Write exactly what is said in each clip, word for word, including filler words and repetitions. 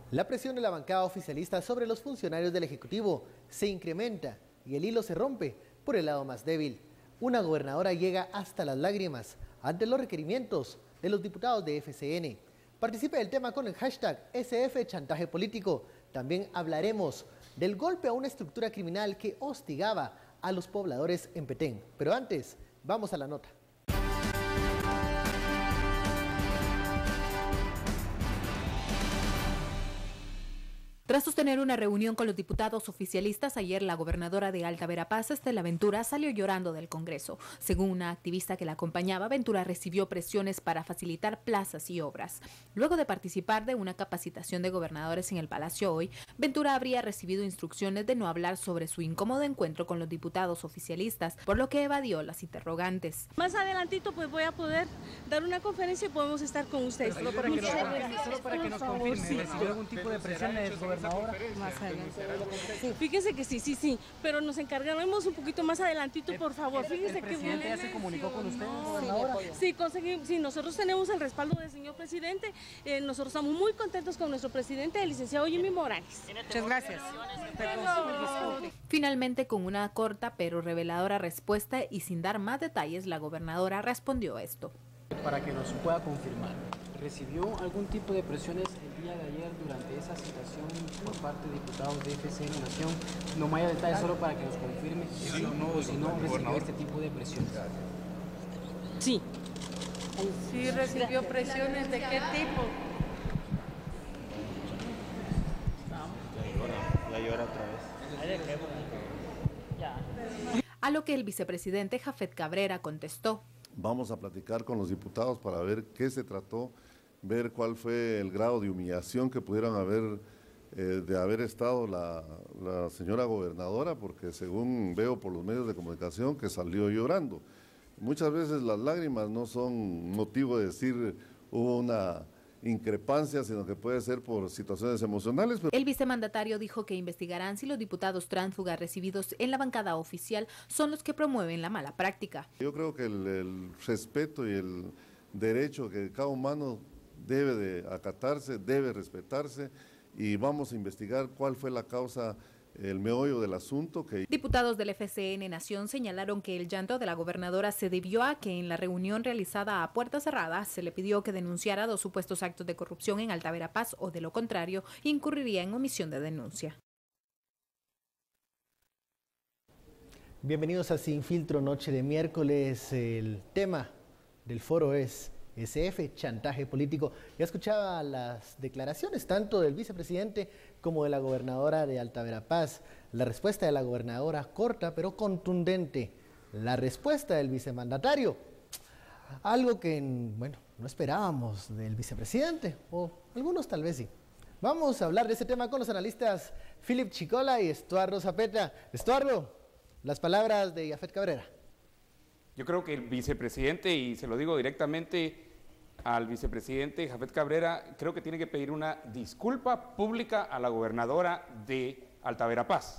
La presión de la bancada oficialista sobre los funcionarios del Ejecutivo se incrementa y el hilo se rompe por el lado más débil. Una gobernadora llega hasta las lágrimas ante los requerimientos de los diputados de F C N. Participe del tema con el hashtag S F Chantaje Político. También hablaremos del golpe a una estructura criminal que hostigaba a los pobladores en Petén. Pero antes, vamos a la nota. Tras sostener una reunión con los diputados oficialistas, ayer la gobernadora de Alta Verapaz, Estela Ventura, salió llorando del Congreso. Según una activista que la acompañaba, Ventura recibió presiones para facilitar plazas y obras. Luego de participar de una capacitación de gobernadores en el Palacio hoy, Ventura habría recibido instrucciones de no hablar sobre su incómodo encuentro con los diputados oficialistas, por lo que evadió las interrogantes. Más adelantito pues voy a poder dar una conferencia y podemos estar con ustedes. Solo para que, nos, solo para que nos confirme, ¿recibió sí. algún tipo de presión del gobernador? Más adelante. Sí, fíjese que sí, sí, sí, pero nos encargaremos un poquito más adelantito, por favor. Fíjese ¿El presidente que ya se comunicó con usted, no, gobernadora? Sí, conseguimos, sí, nosotros tenemos el respaldo del señor presidente. Eh, nosotros estamos muy contentos con nuestro presidente, el licenciado Jimmy Morales. Muchas gracias. Finalmente, con una corta pero reveladora respuesta y sin dar más detalles, la gobernadora respondió esto. Para que nos pueda confirmar, ¿recibió algún tipo de presiones el día de ayer durante esa situación por parte de diputados de F C N Nación? No me haya detalles, solo para que nos confirme si sí, no, o si no recibió este tipo de presiones. Sí. Sí recibió presiones, ¿de qué tipo? Ya llora otra vez. A lo que el vicepresidente Jafet Cabrera contestó. Vamos a platicar con los diputados para ver qué se trató, ver cuál fue el grado de humillación que pudieran haber, eh, de haber estado la, la señora gobernadora, porque según veo por los medios de comunicación que salió llorando. Muchas veces las lágrimas no son motivo de decir hubo una increpancia, sino que puede ser por situaciones emocionales. Pero... El vicemandatario dijo que investigarán si los diputados tránsfugas recibidos en la bancada oficial son los que promueven la mala práctica. Yo creo que el, el respeto y el derecho que cada humano debe de acatarse, debe respetarse, y vamos a investigar cuál fue la causa, el meollo del asunto. Que... Diputados del F C N Nación señalaron que el llanto de la gobernadora se debió a que en la reunión realizada a puertas cerradas se le pidió que denunciara dos supuestos actos de corrupción en Alta Verapaz o de lo contrario incurriría en omisión de denuncia. Bienvenidos a Sin Filtro, noche de miércoles. El tema del foro es S F, chantaje político. Ya escuchaba las declaraciones tanto del vicepresidente como de la gobernadora de Alta Verapaz. La respuesta de la gobernadora corta pero contundente. La respuesta del vicemandatario, algo que, bueno, no esperábamos del vicepresidente, o algunos tal vez sí. Vamos a hablar de ese tema con los analistas Philip Chicola y Estuardo Zapeta. Estuardo, las palabras de Jafet Cabrera. Yo creo que el vicepresidente, y se lo digo directamente al vicepresidente Jafet Cabrera, creo que tiene que pedir una disculpa pública a la gobernadora de Alta Verapaz.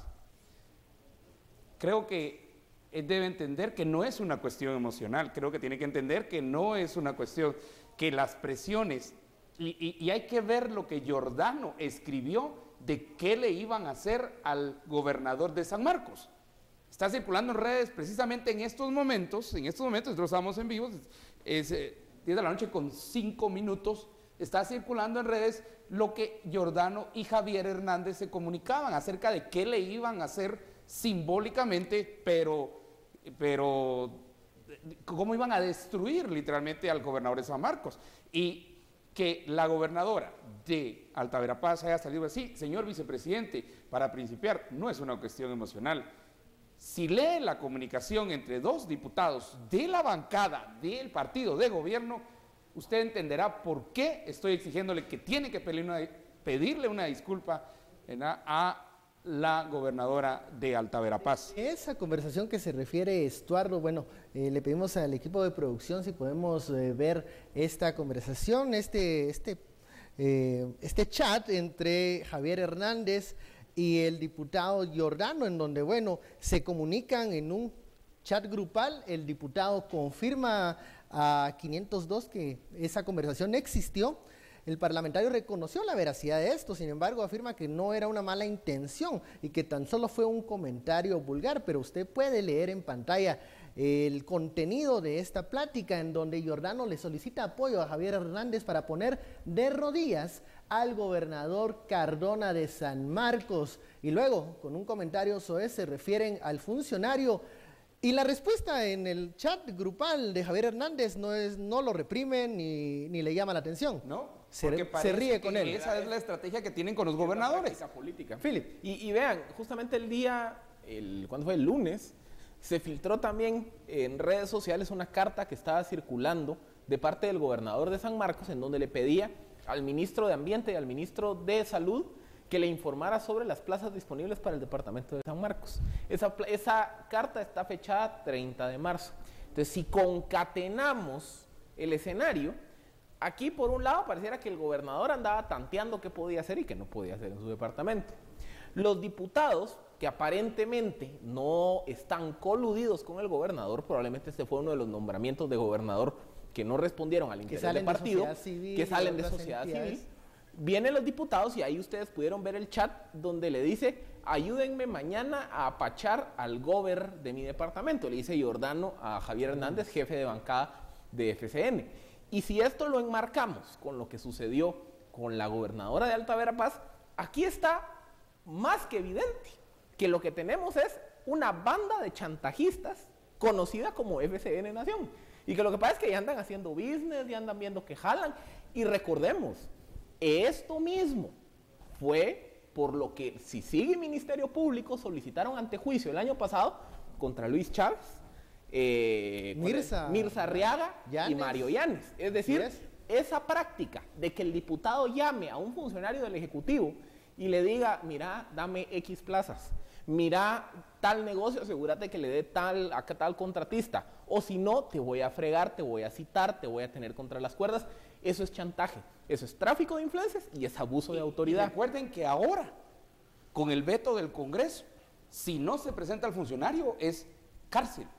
Creo que él debe entender que no es una cuestión emocional, creo que tiene que entender que no es una cuestión, que las presiones, y, y, y hay que ver lo que Giordano escribió de qué le iban a hacer al gobernador de San Marcos. Está circulando en redes precisamente en estos momentos, en estos momentos, nosotros estamos en vivo, es eh, diez de la noche con cinco minutos, está circulando en redes lo que Giordano y Javier Hernández se comunicaban acerca de qué le iban a hacer simbólicamente, pero, pero cómo iban a destruir literalmente al gobernador de San Marcos. Y que la gobernadora de Alta Verapaz haya salido así, señor vicepresidente, para principiar, no es una cuestión emocional. Si lee la comunicación entre dos diputados de la bancada del partido de gobierno, usted entenderá por qué estoy exigiéndole que tiene que pedirle una, pedirle una disculpa a la gobernadora de Alta Verapaz. Esa conversación que se refiere Estuardo, bueno, eh, le pedimos al equipo de producción si podemos eh, ver esta conversación, este, este, eh, este chat entre Javier Hernández y el diputado Giordano, en donde, bueno, se comunican en un chat grupal. El diputado confirma a quinientos dos que esa conversación existió El parlamentario reconoció la veracidad de esto, sin embargo afirma que no era una mala intención y que tan solo fue un comentario vulgar, pero usted puede leer en pantalla el contenido de esta plática en donde Giordano le solicita apoyo a Javier Hernández para poner de rodillas al gobernador Cardona de San Marcos. Y luego, con un comentario soez, se refieren al funcionario. Y la respuesta en el chat grupal de Javier Hernández no es, no lo reprime ni, ni le llama la atención. No, se, se ríe con él. Esa es la estrategia que tienen con los gobernadores. La política. Philip. Y, y vean, justamente el día, el, ¿cuándo fue? El lunes, se filtró también en redes sociales una carta que estaba circulando de parte del gobernador de San Marcos, en donde le pedía al ministro de Ambiente y al ministro de Salud que le informara sobre las plazas disponibles para el departamento de San Marcos. Esa, esa carta está fechada treinta de marzo. Entonces, si concatenamos el escenario, aquí por un lado pareciera que el gobernador andaba tanteando qué podía hacer y qué no podía hacer en su departamento. Los diputados, que aparentemente no están coludidos con el gobernador, probablemente este fue uno de los nombramientos de gobernador que no respondieron al interés del partido, que salen de sociedad civil. Vienen los diputados y ahí ustedes pudieron ver el chat donde le dice: ayúdenme mañana a apachar al gober de mi departamento, le dice Giordano a Javier Hernández, jefe de bancada de F C N. Y si esto lo enmarcamos con lo que sucedió con la gobernadora de Alta Verapaz, aquí está más que evidente que lo que tenemos es una banda de chantajistas conocida como F C N Nación. Y que lo que pasa es que ya andan haciendo business, ya andan viendo que jalan. Y recordemos, esto mismo fue por lo que, si sigue el Ministerio Público, solicitaron antejuicio el año pasado contra Luis Chávez, eh, Mirza, Mirza Arriaga Yanes, y Mario Yanes. Es decir, yes. esa práctica de que el diputado llame a un funcionario del Ejecutivo y le diga: mira, dame X plazas, mira tal negocio, asegúrate que le dé tal a tal contratista, o si no, te voy a fregar, te voy a citar, te voy a tener contra las cuerdas. Eso es chantaje, eso es tráfico de influencias y es abuso de autoridad. Y recuerden que ahora, con el veto del Congreso, si no se presenta al funcionario, es cárcel.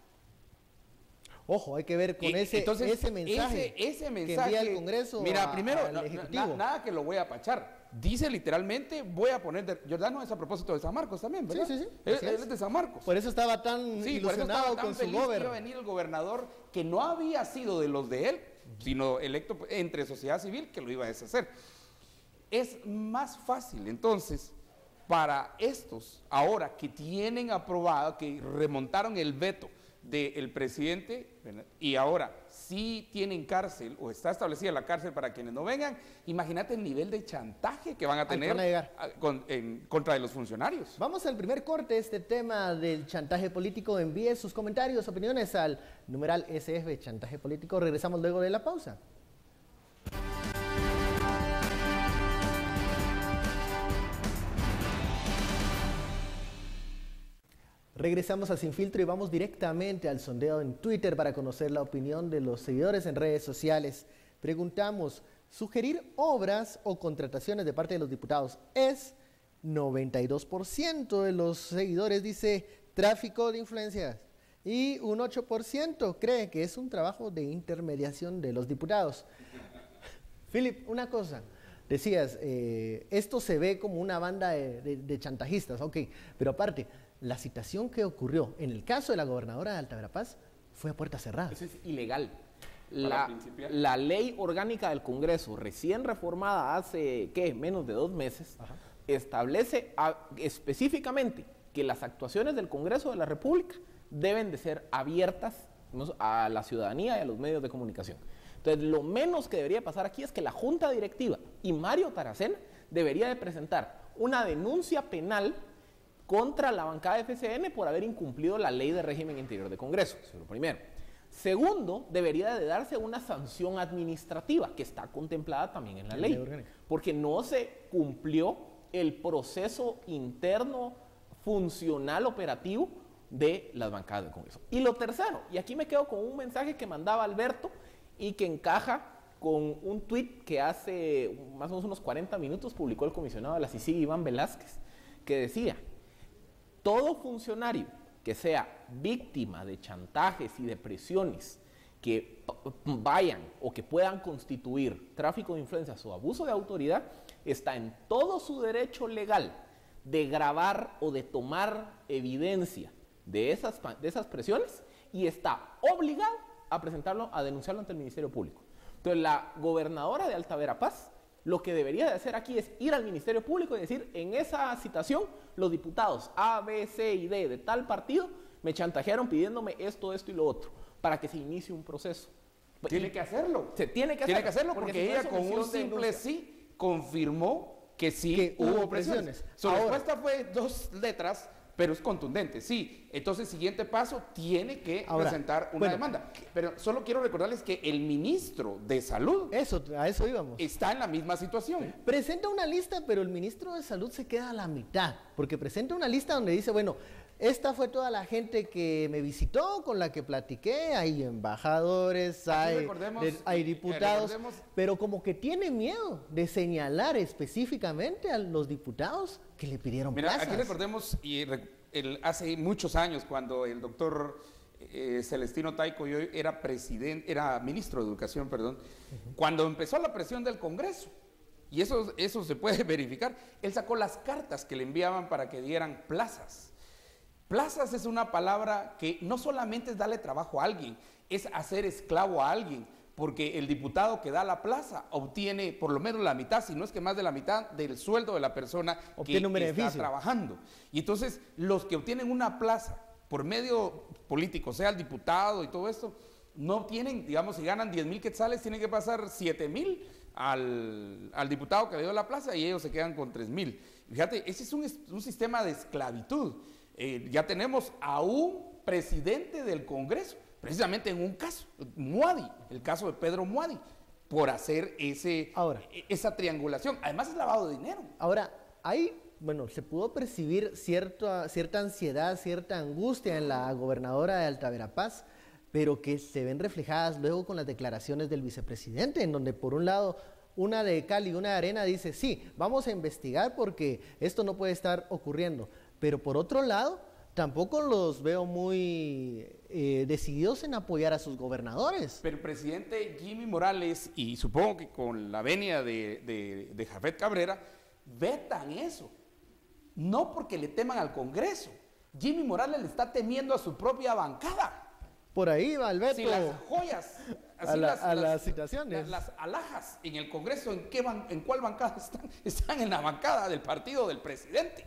Ojo, hay que ver con Y, ese, entonces, ese mensaje, ese, ese mensaje que envía el Congreso. Mira, a, primero, al na, Ejecutivo. na, nada que lo voy a apachar. Dice literalmente: voy a poner, de, Giordano es a propósito de San Marcos también, ¿verdad? Sí, sí, sí. Él, Así él es. es de San Marcos. Por eso estaba tan Sí, por eso ilusionado estaba tan con su feliz que gober. iba a venir el gobernador, que no había sido de los de él, sino electo entre sociedad civil, que lo iba a deshacer. Es más fácil, entonces, para estos, ahora que tienen aprobado, que remontaron el veto del presidente, ¿verdad? Y ahora sí tienen cárcel, o está establecida la cárcel para quienes no vengan, imagínate el nivel de chantaje que van a tener van a llegar. a, con, en contra de los funcionarios. Vamos al primer corte. Este tema del chantaje político, envíe sus comentarios, opiniones al numeral S F Chantaje Político. Regresamos luego de la pausa. Regresamos a Sin Filtro y vamos directamente al sondeo en Twitter para conocer la opinión de los seguidores en redes sociales. Preguntamos: ¿sugerir obras o contrataciones de parte de los diputados es? noventa y dos por ciento de los seguidores dice tráfico de influencias y un ocho por ciento cree que es un trabajo de intermediación de los diputados. Philip, una cosa. Decías, eh, esto se ve como una banda de, de, de chantajistas, ok, pero aparte, la citación que ocurrió en el caso de la gobernadora de Alta Verapaz fue a puerta cerrada. Eso es ilegal. La, la ley orgánica del Congreso, recién reformada hace, ¿qué?, menos de dos meses, Ajá. establece a, específicamente que las actuaciones del Congreso de la República deben de ser abiertas a la ciudadanía y a los medios de comunicación. Entonces, lo menos que debería pasar aquí es que la Junta Directiva y Mario Taracena debería de presentar una denuncia penal contra la bancada de F C N por haber incumplido la ley de régimen interior de Congreso. Eso es lo primero. Segundo, debería de darse una sanción administrativa que está contemplada también en la ley, porque no se cumplió el proceso interno funcional operativo de las bancadas del Congreso. Y lo tercero, y aquí me quedo con un mensaje que mandaba Alberto y que encaja con un tuit que hace más o menos unos cuarenta minutos publicó el comisionado de la C I C I G, Iván Velázquez, que decía: todo funcionario que sea víctima de chantajes y de presiones que vayan o que puedan constituir tráfico de influencias o abuso de autoridad, está en todo su derecho legal de grabar o de tomar evidencia de esas, de esas presiones y está obligado a presentarlo, a denunciarlo ante el Ministerio Público. Entonces, la gobernadora de Alta Verapaz lo que debería de hacer aquí es ir al Ministerio Público y decir, en esa citación, los diputados A, B, C y D de tal partido me chantajearon pidiéndome esto, esto y lo otro, para que se inicie un proceso. Tiene que hacerlo. Se tiene que tiene hacerlo, que hacerlo porque, porque si no ella con un simple sí confirmó que sí que hubo presiones. presiones. Su Ahora, respuesta fue dos letras, pero es contundente, sí. Entonces, siguiente paso, tiene que Ahora, presentar una bueno, demanda. Pero solo quiero recordarles que el ministro de Salud... Eso, a eso íbamos. Está en la misma situación. Presenta una lista, pero el ministro de Salud se queda a la mitad, porque presenta una lista donde dice, bueno, esta fue toda la gente que me visitó, con la que platiqué, hay embajadores, hay, hay diputados, eh, pero como que tiene miedo de señalar específicamente a los diputados que le pidieron Mira, plazas. Aquí recordemos, y el, hace muchos años, cuando el doctor eh, Celestino Taico yo era presidente, era ministro de Educación, perdón, uh-huh. cuando empezó la presión del Congreso, y eso, eso se puede verificar, él sacó las cartas que le enviaban para que dieran plazas. Plazas es una palabra que no solamente es darle trabajo a alguien, es hacer esclavo a alguien, porque el diputado que da la plaza obtiene por lo menos la mitad, si no es que más de la mitad del sueldo de la persona obtiene que un beneficio. Está trabajando. Y entonces los que obtienen una plaza por medio político, sea el diputado y todo esto, no obtienen, digamos, si ganan diez mil quetzales, tienen que pasar siete mil al, al diputado que le dio la plaza y ellos se quedan con tres mil. Fíjate, ese es un, un sistema de esclavitud. Eh, ya tenemos a un presidente del Congreso, precisamente en un caso, Muadi, el caso de Pedro Muadi, por hacer ese, Ahora, esa triangulación. Además es lavado de dinero. Ahora, hay, bueno, se pudo percibir cierta, cierta ansiedad, cierta angustia en la gobernadora de Alta Verapaz, pero que se ven reflejadas luego con las declaraciones del vicepresidente, en donde por un lado una de cal y una de arena dice, sí, vamos a investigar porque esto no puede estar ocurriendo. Pero por otro lado, tampoco los veo muy eh, decididos en apoyar a sus gobernadores. Pero el presidente Jimmy Morales, y supongo que con la venia de, de, de Jafet Cabrera, vetan eso. No porque le teman al Congreso. Jimmy Morales le está temiendo a su propia bancada. Por ahí va el veto. Si las joyas, así a, la, las, a las, las citaciones. Las, las alhajas en el Congreso, ¿en, qué ban, ¿en cuál bancada están? Están en la bancada del partido del presidente.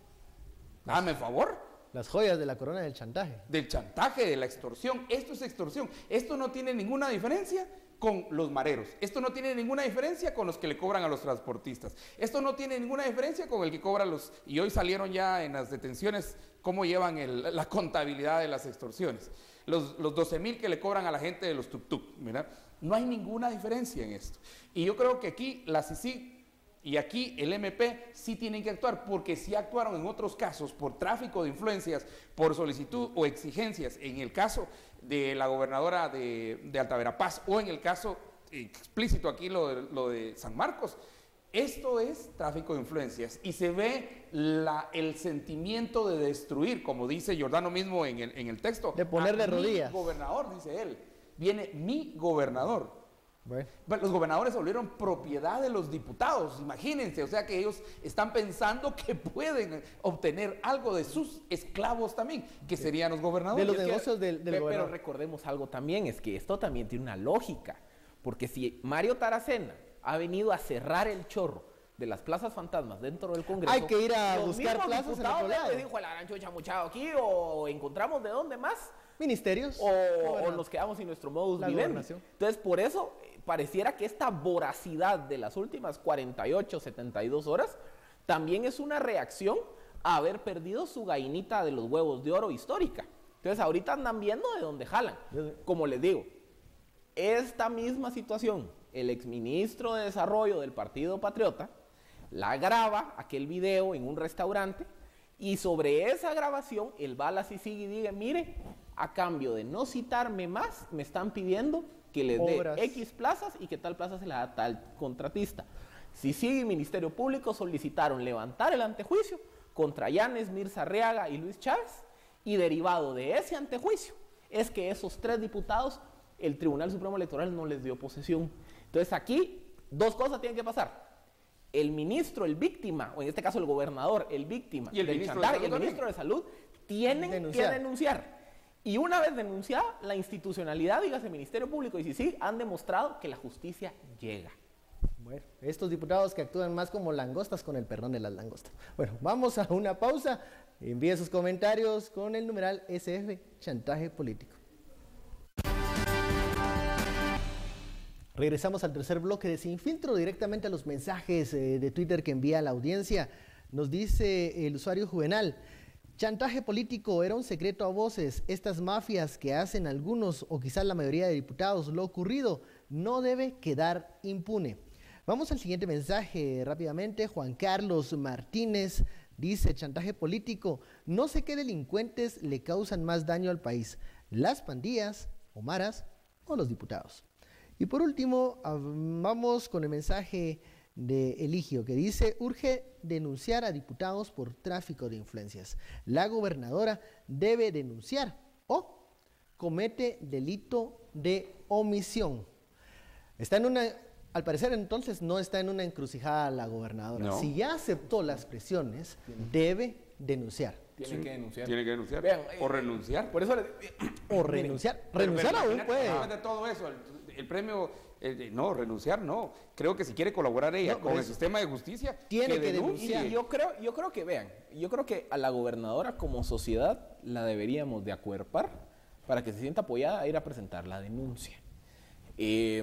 Dame favor. Las joyas de la corona del chantaje. Del chantaje, de la extorsión. Esto es extorsión. Esto no tiene ninguna diferencia con los mareros. Esto no tiene ninguna diferencia con los que le cobran a los transportistas. Esto no tiene ninguna diferencia con el que cobra los... Y hoy salieron ya en las detenciones cómo llevan el, la contabilidad de las extorsiones. Los, los doce mil que le cobran a la gente de los tuk-tuk. ¿Verdad? No hay ninguna diferencia en esto. Y yo creo que aquí la C I C I y aquí el M P sí tienen que actuar, porque sí actuaron en otros casos por tráfico de influencias, por solicitud o exigencias, en el caso de la gobernadora de, de Alta Verapaz o en el caso explícito aquí lo de, lo de San Marcos. Esto es tráfico de influencias y se ve la, el sentimiento de destruir, como dice Giordano mismo en el, en el texto. De poner de rodillas. Mi gobernador, dice él. Viene mi gobernador. Bueno. Los gobernadores se volvieron propiedad de los diputados, imagínense, o sea que ellos están pensando que pueden obtener algo de sus esclavos también, que serían los gobernadores. De los negocios del, del pero, gobernador. Pero recordemos algo también, es que esto también tiene una lógica, porque si Mario Taracena ha venido a cerrar el chorro de las plazas fantasmas dentro del Congreso, hay que ir a buscar plazas en otro lado. Le dijo el arancho chamuchado aquí, o encontramos de dónde más. Ministerios. O, o nos quedamos sin nuestro modus vivendi. Entonces, por eso pareciera que esta voracidad de las últimas cuarenta y ocho, setenta y dos horas también es una reacción a haber perdido su gallinita de los huevos de oro histórica. Entonces, ahorita andan viendo de dónde jalan. Como les digo, esta misma situación, el exministro de Desarrollo del Partido Patriota la graba, aquel video, en un restaurante, y sobre esa grabación él va a la C I C I y dice, mire, a cambio de no citarme más, me están pidiendo que les dé X plazas y que tal plaza se la da a tal contratista. C I C I y Ministerio Público solicitaron levantar el antejuicio contra Yanes, Mirza Arriaga y Luis Chávez, y derivado de ese antejuicio es que esos tres diputados el Tribunal Supremo Electoral no les dio posesión. Entonces aquí dos cosas tienen que pasar. El ministro, el víctima, o en este caso el gobernador, el víctima y el del ministro chantaje, de y el ministro de Salud tienen denunciar. que denunciar. Y una vez denunciada, la institucionalidad, dígase Ministerio Público y C I C I, han demostrado que la justicia llega. Bueno, estos diputados que actúan más como langostas, con el perdón de las langostas. Bueno, vamos a una pausa. Envíe sus comentarios con el numeral S F, chantaje político. Regresamos al tercer bloque de Sin Filtro, directamente a los mensajes eh, de Twitter que envía la audiencia. Nos dice el usuario Juvenal: chantaje político era un secreto a voces. Estas mafias que hacen algunos o quizás la mayoría de diputados lo ocurrido no debe quedar impune. Vamos al siguiente mensaje rápidamente. Juan Carlos Martínez dice: chantaje político, no sé qué delincuentes le causan más daño al país, las pandillas, o maras o los diputados. Y por último, vamos con el mensaje de Eligio, que dice: urge denunciar a diputados por tráfico de influencias. La gobernadora debe denunciar o comete delito de omisión. Está en una, al parecer entonces no está en una encrucijada la gobernadora. No. Si ya aceptó las presiones, debe denunciar. Tiene Sí, que denunciar. Tiene que denunciar. Vean, o eh, renunciar. Por eso le, O renunciar. Renunciar Pero aún imagínate, puede. después de todo eso, el, el premio, el- no, renunciar no. Creo que si quiere colaborar ella No, con por el eso. sistema de justicia, Tiene que denuncie. denunciar. Y yo creo, yo creo que, vean, yo creo que a la gobernadora como sociedad la deberíamos de acuerpar para que se sienta apoyada a ir a presentar la denuncia. Eh,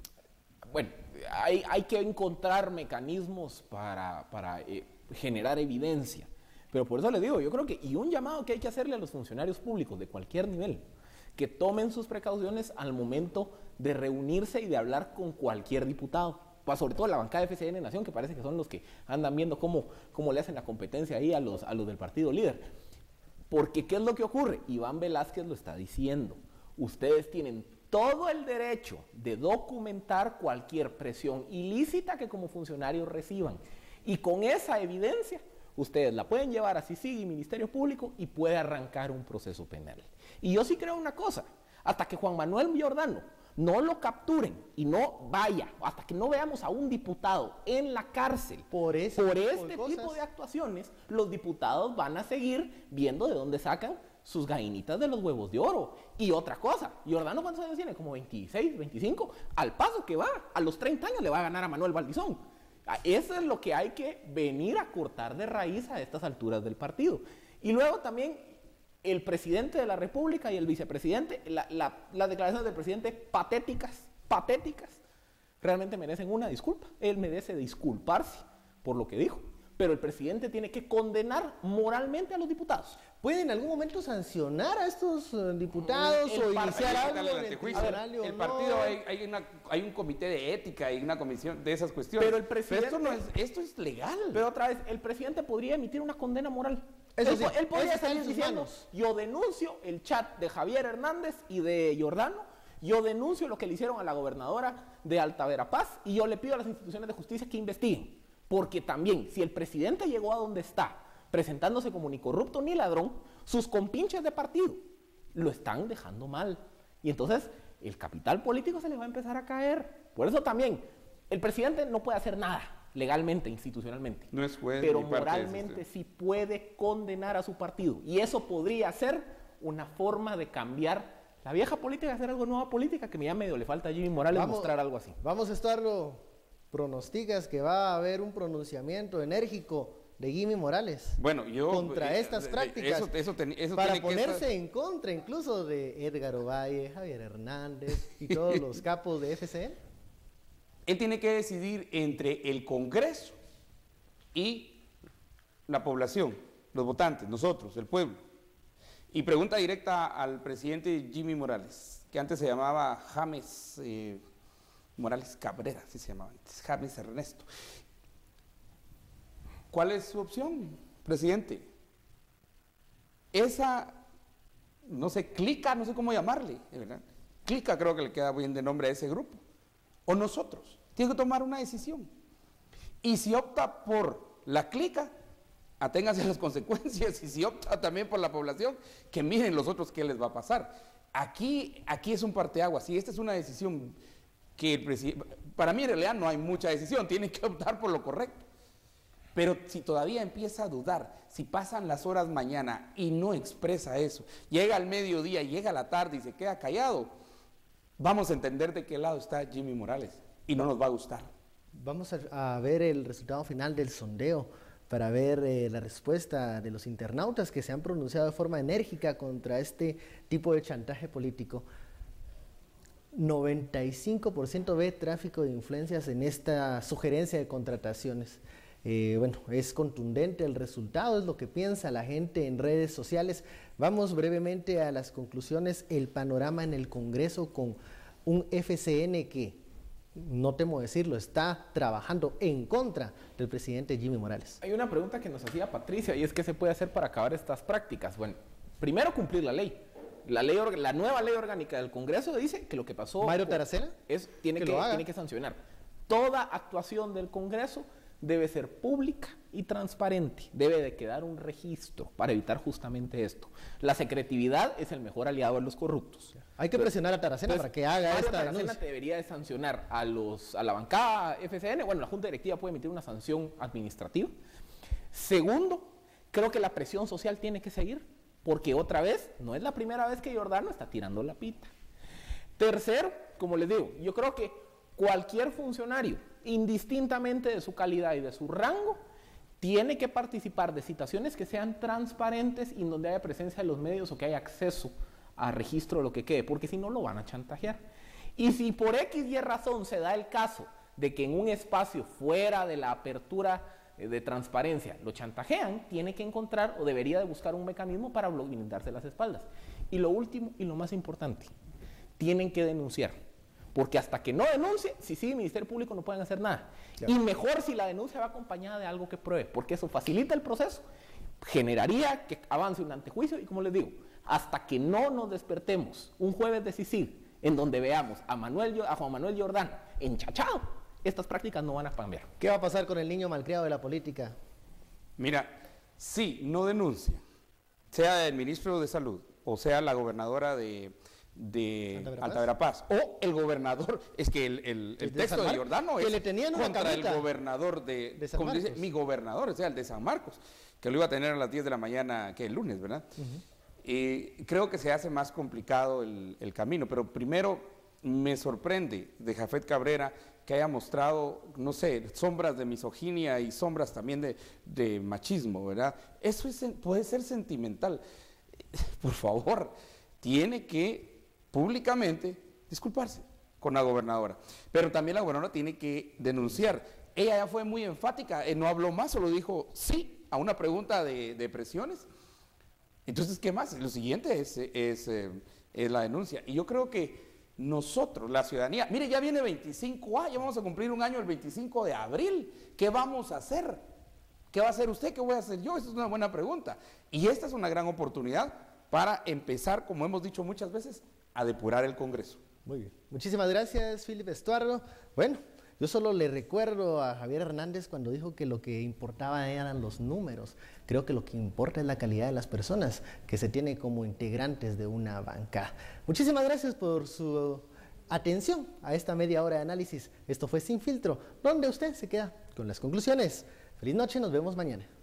bueno, hay, hay que encontrar mecanismos para, para eh, generar evidencia. Pero por eso les digo, yo creo que, y un llamado que hay que hacerle a los funcionarios públicos de cualquier nivel, que tomen sus precauciones al momento de reunirse y de hablar con cualquier diputado. Pa- Sobre todo la bancada de F C N Nación, que parece que son los que andan viendo cómo, cómo le hacen la competencia ahí a los, a los del partido líder. Porque, ¿qué es lo que ocurre? Iván Velázquez lo está diciendo. Ustedes tienen todo el derecho de documentar cualquier presión ilícita que como funcionarios reciban. Y con esa evidencia, ustedes la pueden llevar a C I C I y Ministerio Público y puede arrancar un proceso penal. Y yo sí creo una cosa, hasta que Juan Manuel Giordano no lo capturen y no vaya, hasta que no veamos a un diputado en la cárcel Por ese por tipo de este cosas. tipo de actuaciones, los diputados van a seguir viendo de dónde sacan sus gallinitas de los huevos de oro. Y otra cosa, Giordano, ¿cuántos años tiene? Como veintiséis, veinticinco. Al paso que va, a los treinta años le va a ganar a Manuel Valdizón. Eso es lo que hay que venir a cortar de raíz a estas alturas del partido. Y luego también el presidente de la República y el vicepresidente, la, la, las declaraciones del presidente patéticas, patéticas, realmente merecen una disculpa. Él merece disculparse por lo que dijo. Pero el presidente tiene que condenar moralmente a los diputados. ¿Puede en algún momento sancionar a estos eh, diputados El o par- iniciar Hay que algo darle el en el antejuicio. tribunal o El no? partido, hay, hay, una- hay un comité de ética, hay una comisión de esas cuestiones. Pero el presidente- esto, no es, esto es legal. Pero otra vez, el presidente podría emitir una condena moral. Eso él, sí, po- él podría eso está en salir sus diciendo: manos. yo denuncio el chat de Javier Hernández y de Giordano, yo denuncio lo que le hicieron a la gobernadora de Alta Verapaz y yo le pido a las instituciones de justicia que investiguen. Porque también, si el presidente llegó a donde está, presentándose como ni corrupto ni ladrón, sus compinches de partido lo están dejando mal. Y entonces el capital político se le va a empezar a caer. Por eso también, el presidente no puede hacer nada legalmente, institucionalmente. No es juez Pero ni parte de moralmente ese- sí puede condenar a su partido. Y eso podría ser una forma de cambiar la vieja política, hacer algo nueva política, que ya medio le falta a Jimmy Morales Vamos- mostrar algo así. Vamos a estarlo, pronosticas que va a haber un pronunciamiento enérgico de Jimmy Morales Bueno, yo... contra eh, estas eh, prácticas, Eso, eso, ten- eso para tiene que ponerse estar- en contra incluso de Edgar Ovalle, Javier Hernández y todos los capos de F C N. Él tiene que decidir entre el Congreso y la población, los votantes, nosotros, el pueblo. Y pregunta directa al presidente Jimmy Morales, que antes se llamaba James eh, Morales Cabrera, así se llamaba antes, James Ernesto. ¿Cuál es su opción, presidente? Esa, no sé, clica, no sé cómo llamarle, ¿verdad? Clica creo que le queda bien de nombre a ese grupo. O nosotros. Tiene que tomar una decisión. Y si opta por la clica, aténgase a las consecuencias. Y si opta también por la población, que miren los otros qué les va a pasar. aquí, aquí es un parteaguas, y esta es una decisión que el presidente, para mí en realidad no hay mucha decisión, tiene que optar por lo correcto. Pero si todavía empieza a dudar, si pasan las horas mañana y no expresa eso, llega al mediodía, llega a la tarde y se queda callado, vamos a entender de qué lado está Jimmy Morales y no nos va a gustar. Vamos a, a ver el resultado final del sondeo para ver eh, la respuesta de los internautas que se han pronunciado de forma enérgica contra este tipo de chantaje político. noventa y cinco por ciento ve tráfico de influencias en esta sugerencia de contrataciones. Eh, bueno, es contundente el resultado, es lo que piensa la gente en redes sociales. Vamos brevemente a las conclusiones. El panorama en el Congreso con un F C N que, no temo decirlo, está trabajando en contra del presidente Jimmy Morales. Hay una pregunta que nos hacía Patricia y es ¿qué se puede hacer para acabar estas prácticas? Bueno, primero cumplir la ley. La, ley, la nueva ley orgánica del Congreso dice que lo que pasó... ¿Mario Taracena? Es, tiene, que, que, tiene que sancionar. Toda actuación del Congreso debe ser pública y transparente. Debe de quedar un registro para evitar justamente esto. La secretividad es el mejor aliado de los corruptos. Hay que presionar a Taracena para que haga Mario esta Taracena denuncia. debería de sancionar a, los, a la bancada F C N. Bueno, la Junta Directiva puede emitir una sanción administrativa. Segundo, creo que la presión social tiene que seguir, porque otra vez, no es la primera vez que Giordano está tirando la pita. Tercero, como les digo, yo creo que cualquier funcionario, indistintamente de su calidad y de su rango, tiene que participar de citaciones que sean transparentes y en donde haya presencia de los medios o que haya acceso a registro de lo que quede, porque si no lo van a chantajear. Y si por X y razón se da el caso de que en un espacio fuera de la apertura de transparencia lo chantajean, tiene que encontrar o debería de buscar un mecanismo para blindarse las espaldas. Y lo último y lo más importante, tienen que denunciar. Porque hasta que no denuncie, si sigue el Ministerio Público no pueden hacer nada. Claro. Y mejor si la denuncia va acompañada de algo que pruebe, porque eso facilita el proceso, generaría que avance un antejuicio y como les digo, hasta que no nos despertemos un jueves de CICIG, en donde veamos a, Manuel, a Juan Manuel Giordano enchachado, estas prácticas no van a cambiar. ¿Qué va a pasar con el niño malcriado de la política? Mira, si no denuncia, sea el ministro de Salud o sea la gobernadora de... de Alta Verapaz o el gobernador, es que el, el, el texto de Giordano es le tenían contra el gobernador de, de San como Marcos. dice, mi gobernador, o sea, el de San Marcos, que lo iba a tener a las diez de la mañana, que el lunes, ¿verdad? Uh-huh. eh, creo que se hace más complicado el, el camino, pero primero me sorprende de Jafet Cabrera que haya mostrado, no sé, sombras de misoginia y sombras también de, de machismo, ¿verdad? Eso es, puede ser sentimental. Por favor, tiene que públicamente disculparse con la gobernadora, pero también la gobernadora tiene que denunciar. Ella ya fue muy enfática, eh, no habló más, solo dijo sí a una pregunta de, de presiones. Entonces, ¿qué más? Lo siguiente es, es, eh, es la denuncia. Y yo creo que nosotros, la ciudadanía, mire, ya viene veinticinco A, ya vamos a cumplir un año el veinticinco de abril. ¿Qué vamos a hacer? ¿Qué va a hacer usted? ¿Qué voy a hacer yo? Esa es una buena pregunta. Y esta es una gran oportunidad para empezar, como hemos dicho muchas veces, a depurar el Congreso. Muy bien. Muchísimas gracias, Felipe Estuardo. Bueno, yo solo le recuerdo a Javier Hernández cuando dijo que lo que importaba eran los números. Creo que lo que importa es la calidad de las personas que se tiene como integrantes de una bancada. Muchísimas gracias por su atención a esta media hora de análisis. Esto fue Sin Filtro, donde usted se queda con las conclusiones. Feliz noche, nos vemos mañana.